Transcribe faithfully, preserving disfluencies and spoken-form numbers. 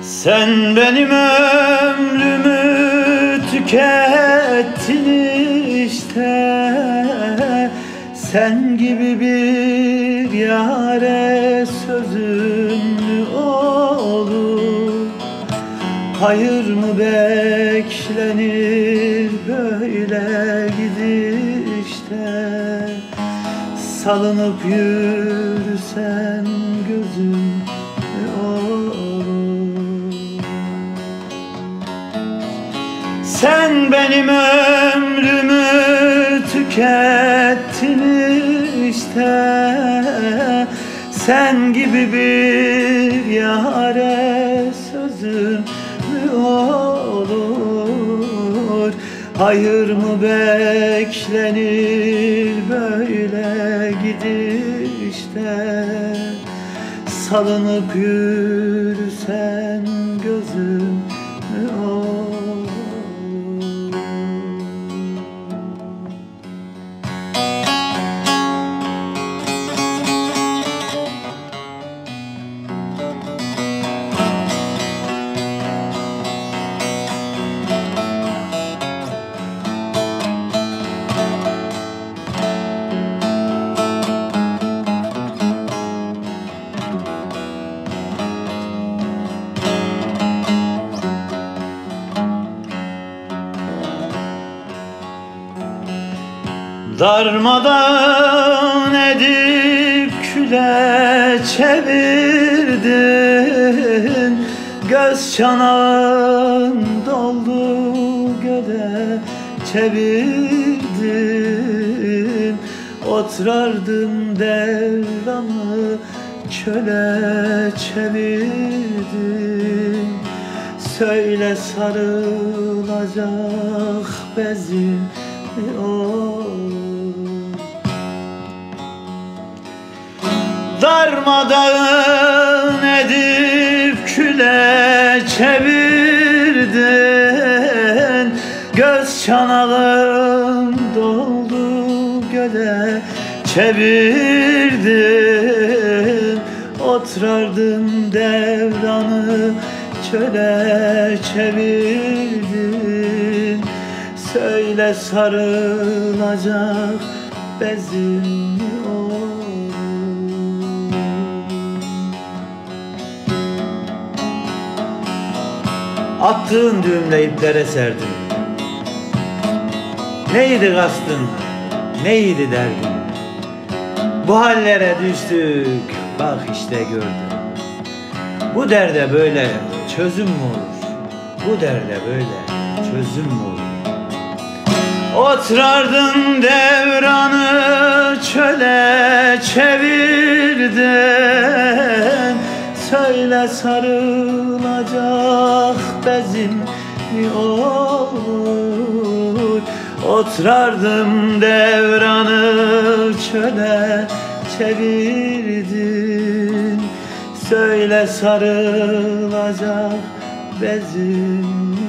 Sen benim ömrümü tükettin işte. Sen gibi bir yâre sözün mü olur? Hayır mı beklenir böyle gidişte? Salınıp yürüsen gözüm mü olur? Sen benim ömrümü tükettin işte. Sen gibi bir yâre sözün mü olur? Hayır mı beklenir böyle gidişte? Salınıp yürüsen gözüm mü olur? Darmadan edip küle çevirdin, göz çanağın doldu göle çevirdin. Oturardım devranı çöle çevirdin. Söyle sarılacak bezim olur? Darmadağın edip küle çevirdin, göz çanağın doldu göle çevirdin. Oturardım devranı çöle çevirdin. Söyle sarılacak bezim mi olur? Attığın düğümle iplere serdin. Neydi kastın, neydi derdin? Bu hallere düştük, bak işte gördüm. Bu derde böyle çözüm mü olur? Bu derde böyle çözüm mü olur? Oturardın devranı çöle çevirdin. Söyle sarılacak bezim mi olur? Oturardım devranı çöle çevirdin. Söyle sarılacak bezim mi